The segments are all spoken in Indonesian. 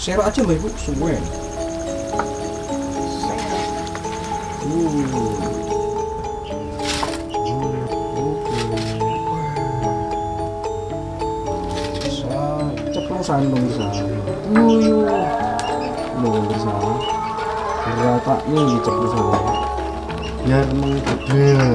Serok aja Mbak Ibu, suwe. Ceplosan pemirsa. Pemirsa. Gerataknya ceplosan. Biar menggedel.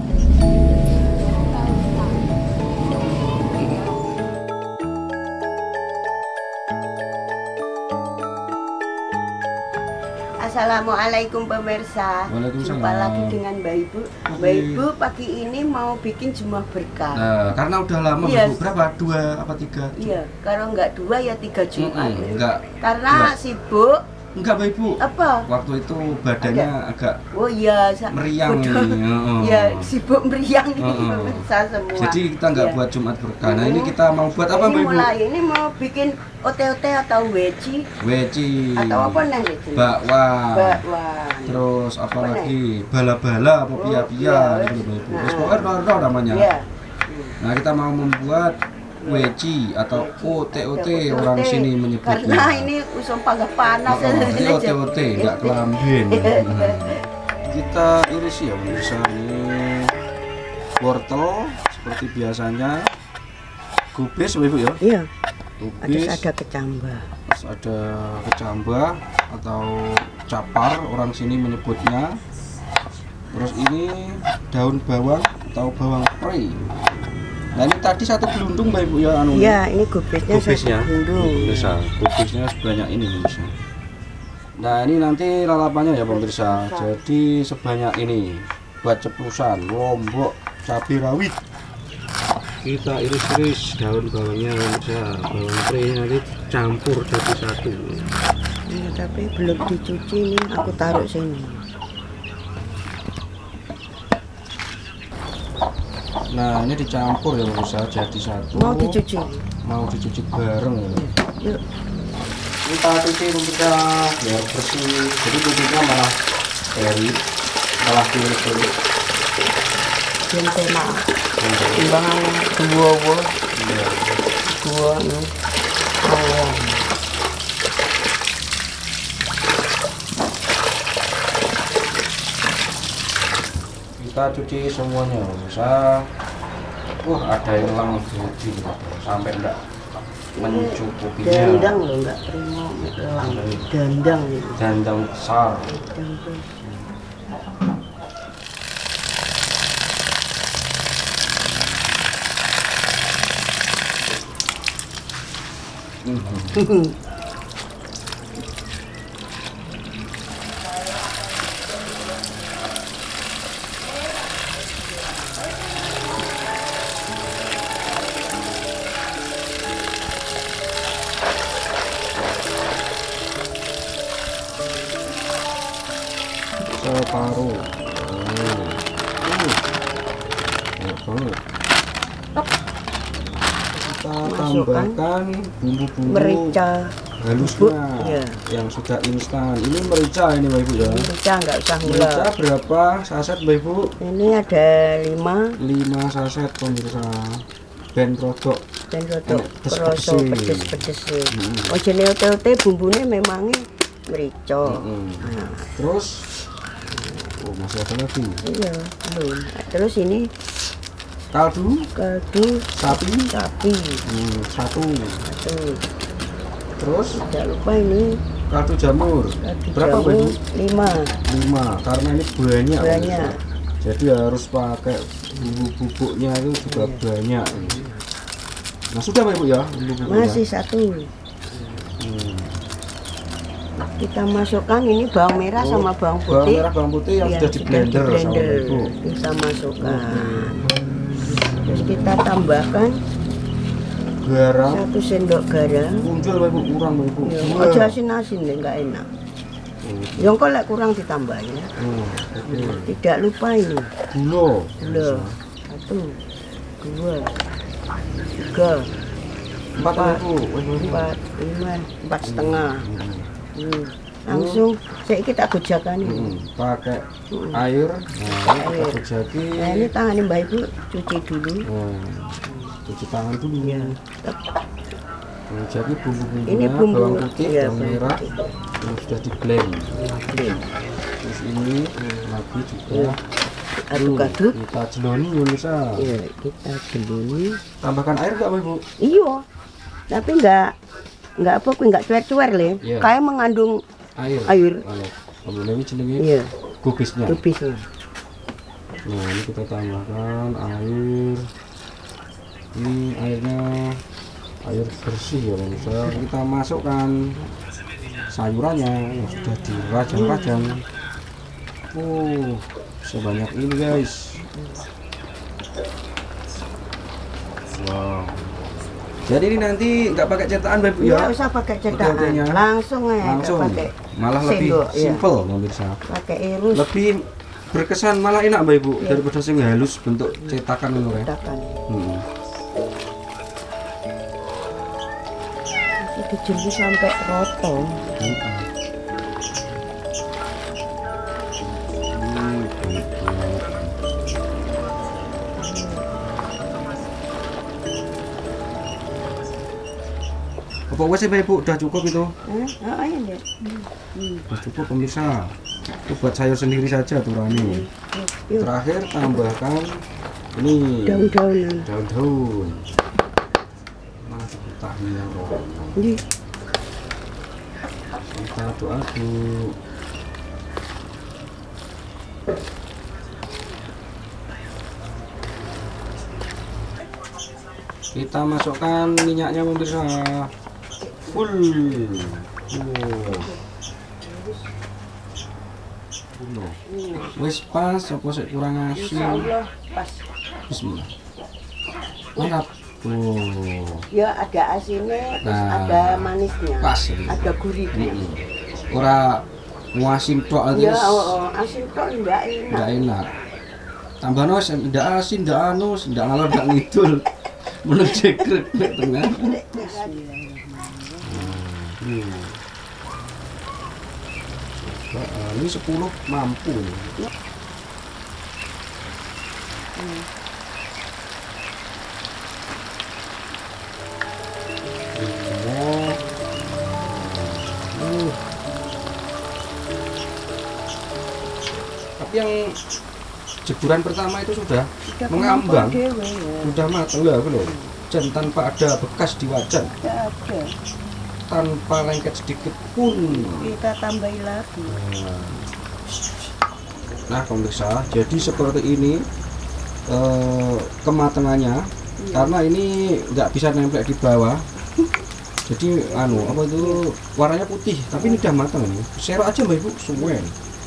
Assalamualaikum pemirsa. Waalaikumsalam. Jumpa lagi dengan Mbak Ibu. Mbak Ibu pagi ini mau bikin Jumat berkah. Nah, karena udah lama Iya. Mbak Ibu, berapa? 2 apa 3? Iya, kalau nggak 2 ya 3 Jumat. Enggak. Karena Enggak. sibuk. Enggak Mbak Ibu. Apa? Waktu itu badannya agak Oh iya, meriang bodoh. ini. Ya, sibuk meriang ini pemirsa semua. Jadi kita nggak Iya. buat Jumat berkah. Nah, ini kita mau buat apa Mbak Ibu? Ini mau bikin ote-ote atau weci Weci. atau apa nih itu? Bakwan. Bakwan. Terus apa Apa lagi? Bala-bala apa Oh, pia-pia iya. gitu Mbak Ibu. Nah. Terus pokoknya roh-roh namanya. Iya. Nah, kita mau membuat weci atau ote-ote orang sini menyebutnya. Karena ini usum panggah panas. Ini ote-ote, nggak kelambin. Kita iris ya pemirsa, ini wortel seperti biasanya, kubis Mbak Ibu ya. Iya. Kubis, Terus ada kecambah. terus ada kecambah atau capar orang sini menyebutnya. Terus ini daun bawang atau bawang pre. Nah, ini tadi satu gelundung Mbak Ibu ya anu. Iya, ini kubisnya Kubisnya. satu gelundung. Bisa, kubisnya sebanyak ini pemirsa. Nah, ini nanti lalapannya ya pemirsa. Jadi sebanyak ini buat ceplusan, lombok, cabai rawit. Kita iris-iris daun bawangnya pemirsa. Bawang pre nanti campur jadi satu. Iya, tapi belum dicuci nih, aku taruh sini. Nah, ini dicampur ya pemirsa jadi satu. Mau dicuci? Mau dicuci bareng ya. Yuk. Kita cuci pemirsa biar bersih. Jadi cucinya malah malah pilih-pilih. Jentena. Timbangan dua. Iya. Dua nih. Ayam. Kita cuci semuanya pemirsa. Wah, ada yang lembut sampai enggak mencukupinya. Dandang loh, enggak primo elang. Dandang ini. Dandang besar. Dandang. Separuh. Kita tambahkan bumbu-bumbu Merica. halusnya Iya. yang sudah instan. Ini merica ini Mbak Ibu ya. Merica enggak usah Merica gula. berapa saset Mbak Ibu? Ini ada 5 5 saset pemirsa. Ben rodok dan rodok Pedes-pedes kroso sih. pedes-pedes sih. Oh jenenge ote-ote bumbune memangnya merica. Nah, terus masih ada lagi iya, belum. Terus ini kaldu kaldu sapi sapi. satu. Satu. Terus Tidak lupa ini kaldu jamur kaldu berapa Mbak Ibu? jamur 5. 5 karena ini banyak Banyak. jadi harus pakai bubuk-bubuknya itu juga banyak. Nah sudah Mbak Ibu ya bubuk-bubuknya? Masih satu. Kita masukkan ini bawang merah sama bawang bawang putih. merah bawang putih yang Iya, sudah di blender sama Mbak Ibu. Kita masukkan. Terus kita tambahkan Garam 1 sendok garam. muncul Mbak Ibu kurang Mbak Ibu. Ya, Dua. aja asin-asin deh, nggak enak. Yang kok lek kurang ditambahin ya. Oke. Tidak lupa ini Gula. gula. 1, 2, 3, 4 Mbak Ibu. 4, 5, 4,5. Langsung saya kita gojakan ini. Pakai air. Nah, ini kita bejaki. Nah ini tangan Mbak Ibu cuci dulu. Cuci tangan dulu. Ya. Jadi ini bumbu-bumbunya bumbu bawang putih, iya, bawang merah yang sudah di blend. blend. Terus ini lagi juga Aduk-aduk. kita jeloni Yunisa. Iya, kita jeluni. Tambahkan air nggak Bu? Iya. Tapi enggak apa kuwi enggak cuer-cuer le. Iya. Kayak mengandung Air. Kalau ini jenenge iya, kubisnya. kubisnya. Nah, ini kita tambahkan air. Ini airnya air bersih ya Yunisa. Kita masukkan sayurannya yang sudah dirajang-rajang. Sebanyak ini guys. Wow. Jadi ini nanti nggak pakai cetakan Bapak ya? Nggak usah pakai cetakan, Oke-okenya. langsung aja. Langsung. Pakai Malah lebih sendok, iya. simple pemirsa. Pakai irus. Lebih berkesan malah enak Bapak Ibu Iya. daripada sing halus bentuk cetakan itu ya. Cetakan. Hmm. Itu dijemur sampai roto. Apa wes sih Ibu udah cukup itu? Ayo deh. Udah cukup pemirsa. Itu buat sayur sendiri saja turani. Yuk. Terakhir tambahkan ini Daun-daunan. daun-daun. Mana getahnya roh. Ini Kita aduk-aduk. Kita masukkan minyaknya pemirsa. Full. Wis pas apa sih kurang asin? insyaallah pas. Bismillah. Mantap. Ya ada asinnya, terus Nah, ada manisnya. pas ini. Ada gurihnya. Ora muasin tok Ya, aja. asin kok enggak enak. Enggak enak. Tambah nos ndak asin, ndak anus, ndak ngalor ndak ngidul. Menurut jegrek nek tengah. Ini 10 mampu. Tapi yang jeburan pertama itu sudah mengambang, Dewe, ya. sudah matang ya belum? Dan tanpa ada bekas di wajan, Enggak ada. tanpa lengket sedikit pun. Kita tambahin lagi. Nah pemirsa, jadi seperti ini kematangannya, karena ini nggak bisa nempel di bawah. Jadi apa itu warnanya putih, tapi ini udah matang ini. Serok aja Mbak Ibu, suwen.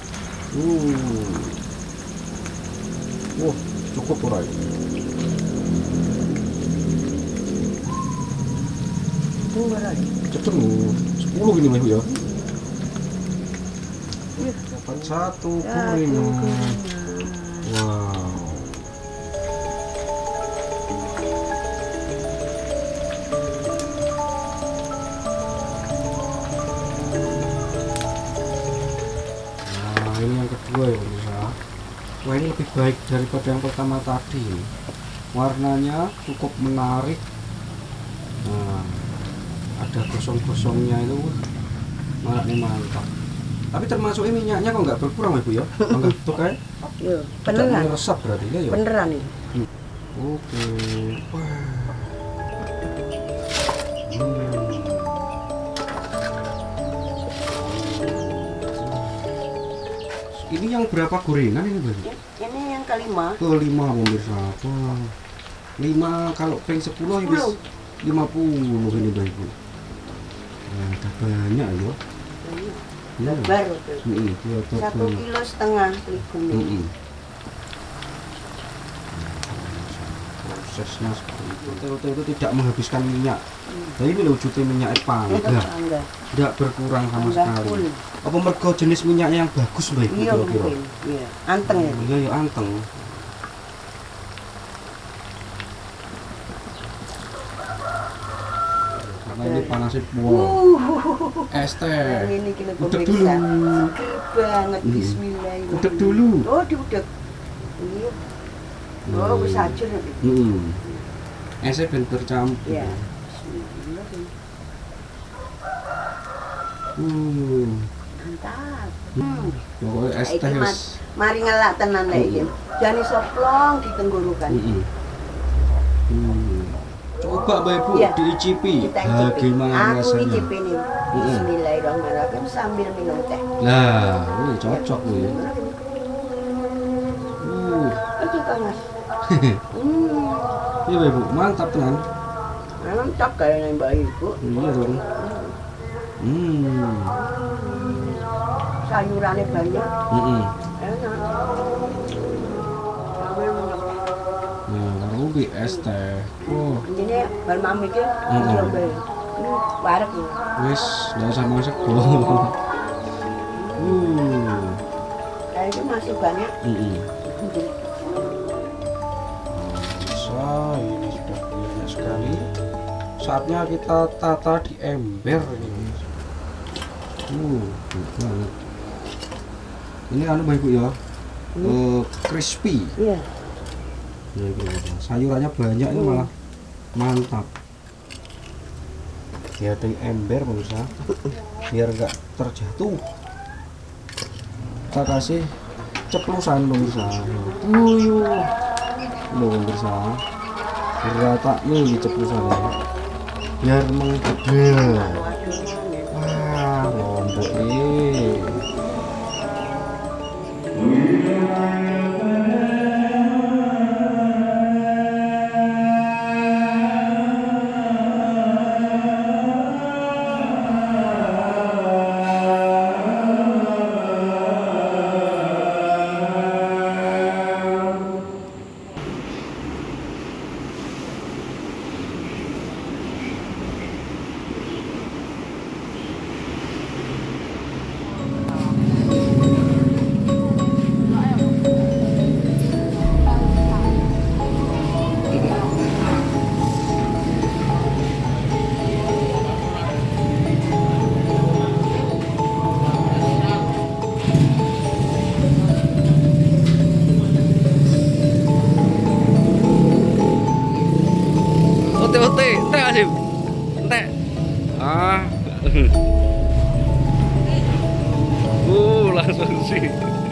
Wah, cukup ora ini. Cepet 10 gini Mbak Ibu ya. Dapat satu gorengan. Wow. Nah, ini yang kedua ya pemirsa. Wah, ini lebih baik daripada yang pertama tadi. Warnanya cukup menarik. Nah, ada gosong-gosongnya itu, malah ini mantap. Tapi termasuk ini minyaknya kok nggak berkurang Ibu ya? Enggak tuh kayak Yo, tidak beneran. meresap berarti ya? Beneran ini. Oke. Wah. Ini yang berapa gorengan ini Mbak? Ini yang kelima. Kelima pemirsa. Wah. 5 kalau peng 10 habis 50 ini Mbak Ibu. Nah, udah banyak ya. Baru tuh. Iya, 1,5 kilo ligumnya. Prosesnya seperti itu. Itu tidak menghabiskan minyak. Nah, ini loh wujudnya minyak panggang. Tidak berkurang sama sekali. Apa mergo jenis minyaknya yang bagus Mbak Ibu? Iya kira-kira? mungkin. Iya, anteng ya. Iya ya anteng. Karena ini panasnya es teh. Ini kita Udek dulu. Banget bismillah. Udek dulu. Oh, diudek. Iya. Oh, wis ajur nanti. Esnya ben bercampur. Ya. Bismillah. Mantap. Pokoknya es teh Iki, wis. mari ngelak tenan nek iki. Jane soplong di tenggorokan. Coba Mbak Ibu Iya. diicipi. Kita icipi. Bagaimana Aku rasanya? icipi nih. Bismillahirrahmanirrahim sambil minum teh. Nah, ini cocok Bu ya. Itu kan Mas. Iya Mbak Ibu, mantap tenan. Mantap kayaknya Mbak Ibu. Iya dong. Sayurannya banyak. Enak. Nah, karo ki es teh. Oh, Ini bar mami ki coba. Ini warek ya. wis enggak usah masak Bu. Kayaknya masih banyak. Bisa, ini sudah banyak sekali. Saatnya kita tata di ember ini. Banget. Ini anu Mbak Ibu ya. Crispy. Iya. Ya, sayurannya banyak ini malah mantap. Ya di ember pemirsa, biar enggak terjatuh. Kita kasih ceplusan pemirsa. Loh pemirsa, rata nih ceplusannya, biar menggedel. Wah, lombok ini. Ote, entek Asim. Entek. Ah. Langsung sih.